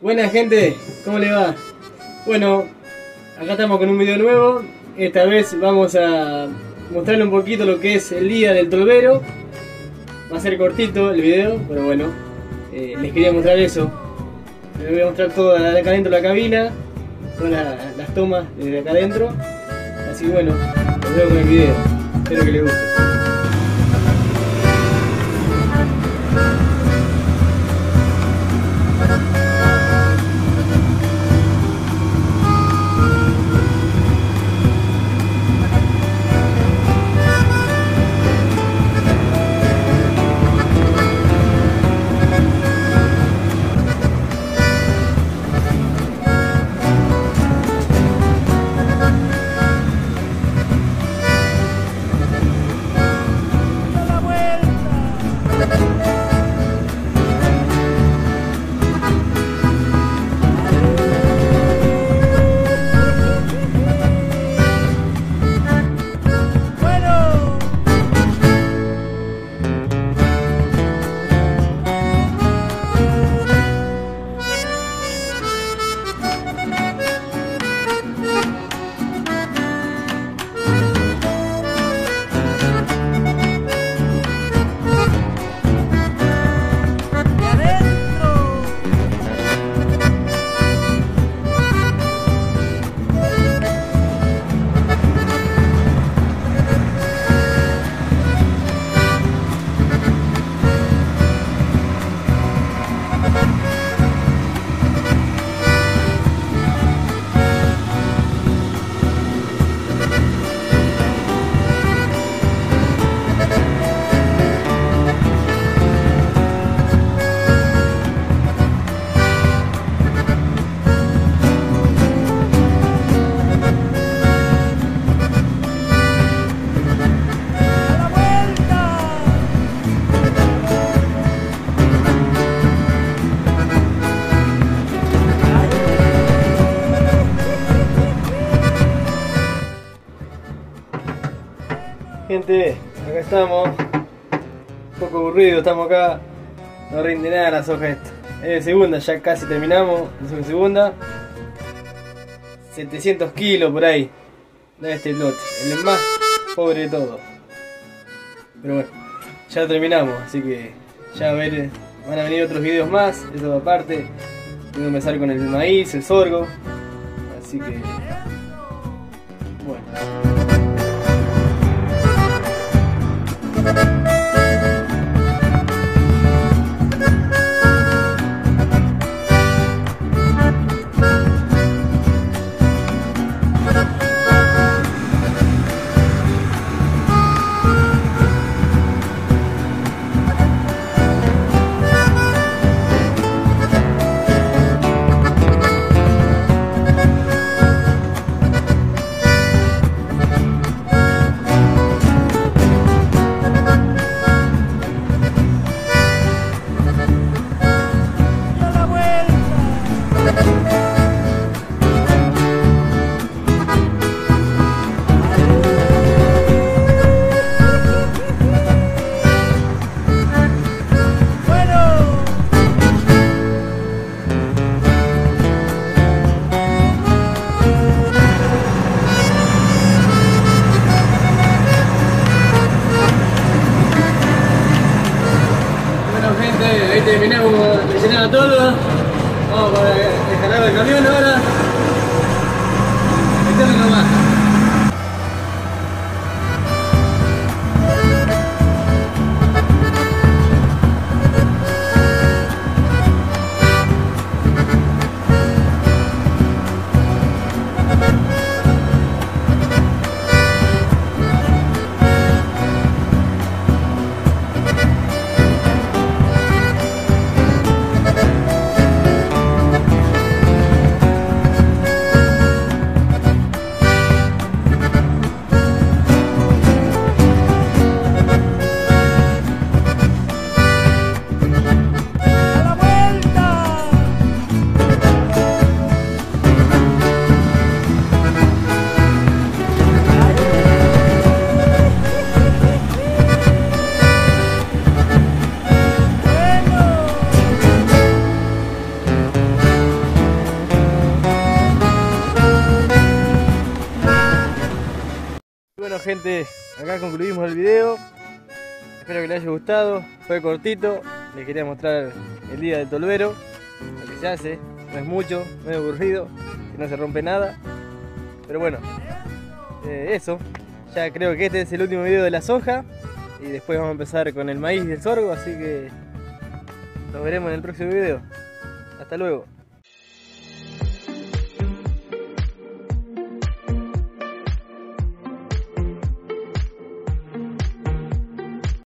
Buena gente, ¿cómo le va? Bueno, acá estamos con un video nuevo. Esta vez vamos a mostrarle un poquito lo que es el día del tolvero. Va a ser cortito el video, pero bueno, les quería mostrar eso. Les voy a mostrar todo de acá adentro de la cabina, todas las tomas desde acá adentro. Así que bueno, los veo con el video. Espero que les guste. Gente, acá estamos, un poco aburrido, estamos acá, no rinde nada la soja esta. Es de segunda, ya casi terminamos, es de segunda. 700 kilos por ahí, de este lote, el más pobre de todos. Pero bueno, ya terminamos, así que ya van a venir otros videos más, eso aparte. Voy a empezar con el maíz, el sorgo, así que bueno. Ahí terminamos de llenar todo. Vamos para descargar el camión ahora. Meterle nomás. Bueno gente, acá concluimos el video. Espero que les haya gustado. Fue cortito, les quería mostrar el día del tolvero, lo que se hace, no es mucho, no es aburrido, que no se rompe nada. Pero bueno, eso, ya creo que este es el último video de la soja y después vamos a empezar con el maíz y el sorgo, así que nos veremos en el próximo video. Hasta luego.